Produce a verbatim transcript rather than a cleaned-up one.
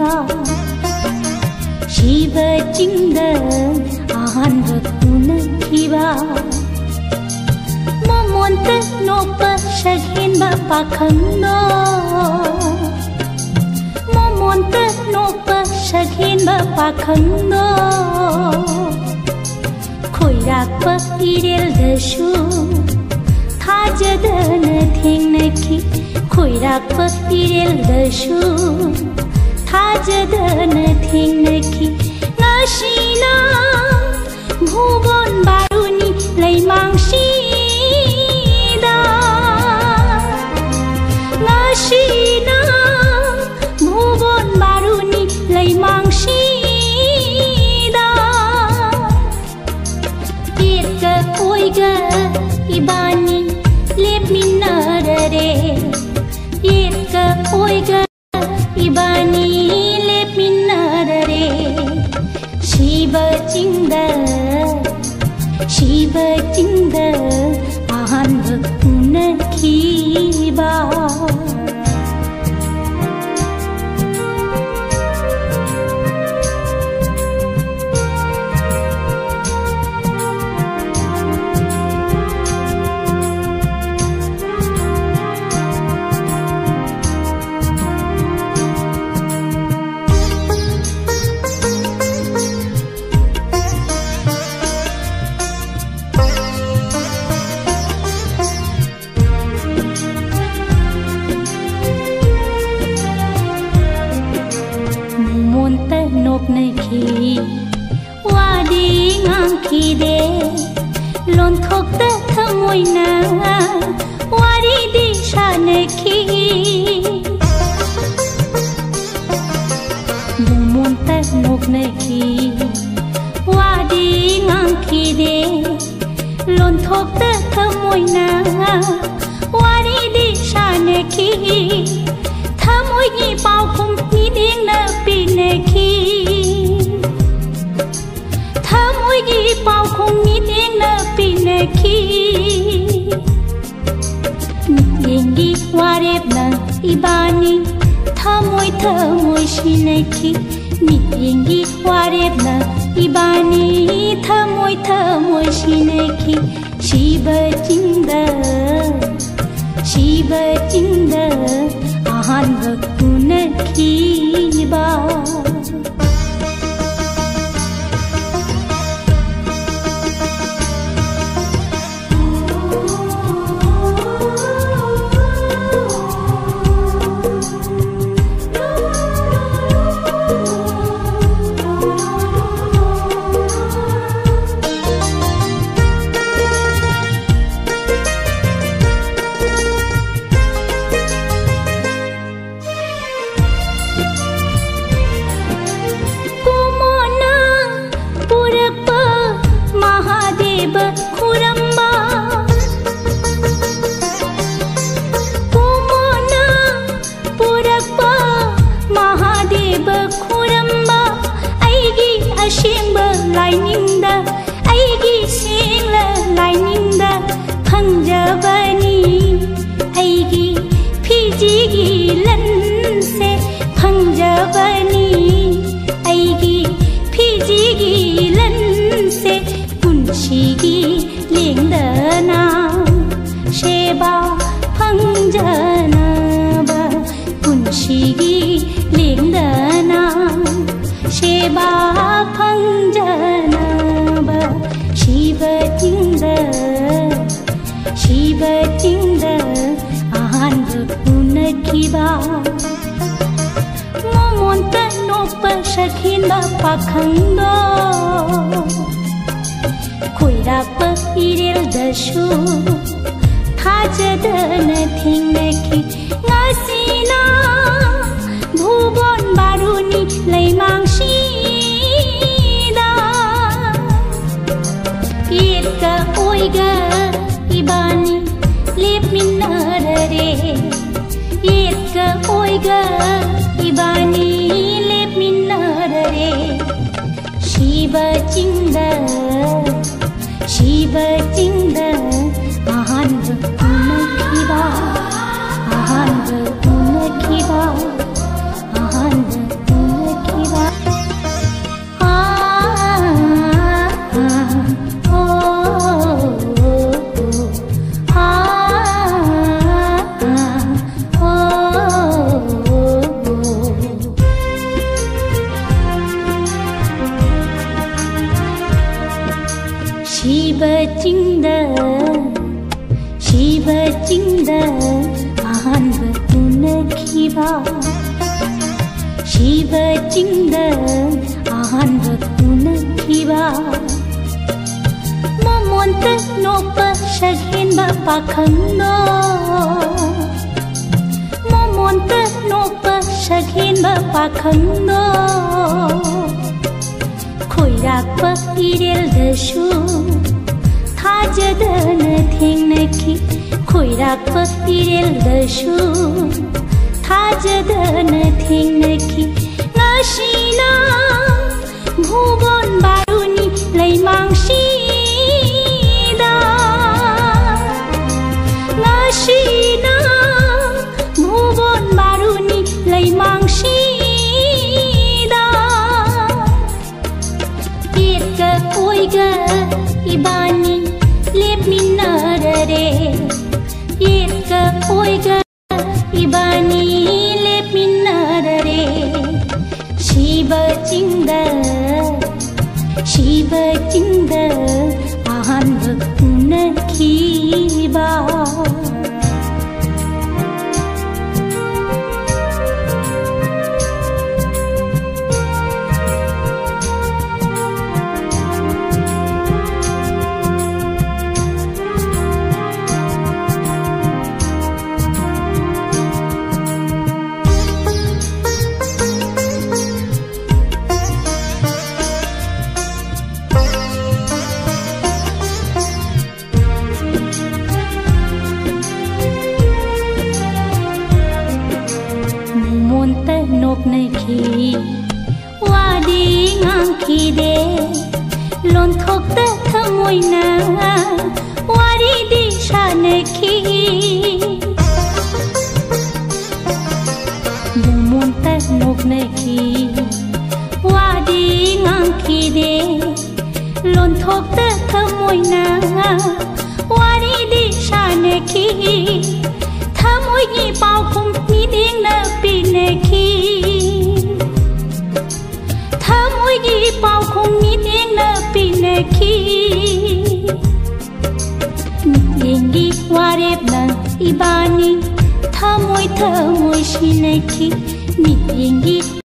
शिव चिंद आहानब उनखिबा मोमोन्त नोप शघिनबा पाखंदो मोमोन्त नोप शघिनबा पाखंदो खोइराक्प इरेलदसु थाजदन थेंनखि खोइराक्प इरेलदसु थाजदन थेंनखि ngashina भुवन बारुनि लैमांसिदा ngashina भुवन बारुनि लैमांसिदा irga koiga ibani lepminarare irga koiga ibani lepminarare Shiv चिंद Shiv चिंद आहानब उनखिबा नखि वादी ngangkhide lonthokta thamoina wari di shanekhi mumonta noknekhi wadi ngangkhide lonthokta thamoina wari di shanekhi thamoi gi paukhum ni ding na pinekhi gi pau khung ni ding na pinekhi yengi warep na ibani thamoi thamoi shinekhi yengi warep na ibani thamoi thamoi shinekhi shiva chinda shiva chinda ahanba unakhiba मोमोन्त नोप शघिनबा पाखंदो खोइराक्प इरेलदसु थाजदन थेंनखि ngashina भुवन बारुनि लैमांसिदा irga oiga ibani lepminarare irga oiga ibani lepminarare shiva chinda shiva chinda ahanba unakhiba ahanba unakhiba ahanba ꯆꯤꯡꯗ ꯁꯤꯕ ꯆꯤꯡꯗ ꯑꯍꯥꯟꯕ ꯎꯅꯈꯤꯕ ꯁꯤꯕ ꯆꯤꯡꯗ ꯑꯍꯥꯟꯕ ꯎꯅꯈꯤꯕ ꯃꯃꯣꯟꯇ ꯅꯣꯛꯄ ꯁꯛꯍꯦꯟꯕ ꯄꯥꯈꯪꯗꯣ ꯃꯃꯣꯟꯇ ꯅꯣꯛꯄ ꯁꯛꯍꯦꯟꯕ ꯄꯥꯈꯪꯗꯣ ꯈꯣꯏꯔꯥꯛꯄ ꯏꯔꯦꯜꯗꯁꯨ ꯊꯥꯖꯗꯅ ꯊꯦꯡꯅꯈꯤ ꯈꯣꯏꯔꯥꯛꯄ ꯏꯔꯦꯜꯗꯁꯨ ꯊꯥꯖꯗꯅ ꯊꯦꯡꯅꯈꯤ ꯉꯁꯤꯅ ꯚꯨꯕꯣꯟ ꯕꯥꯔꯨꯅꯤ ꯂꯩꯃꯥꯡꯁꯤꯗ ꯉꯁꯤꯅ ꯚꯨꯕꯣꯟ ꯕꯥꯔꯨꯅꯤ ꯂꯩꯃꯥꯡꯁꯤꯗ ꯌꯦꯠꯀ ꯑꯣꯏꯒ इबानी लेपमिन्नररे येत्का ओइगा इबानी लेपमिन्नररे शिव चिंदा शिव चिंदा अहान्ब उनखिबा नोकनखी वादी ngangkhide lonthokta thamoina wari di shanakhi mumonta noknakhi wadi ngangkhide lonthokta thamoina wari di shanakhi thamoi gi paukhum niding na pinakhi thamoi gi paukhum niding na pinakhi niding warep na ibani thamoi thamoi shinakhi niding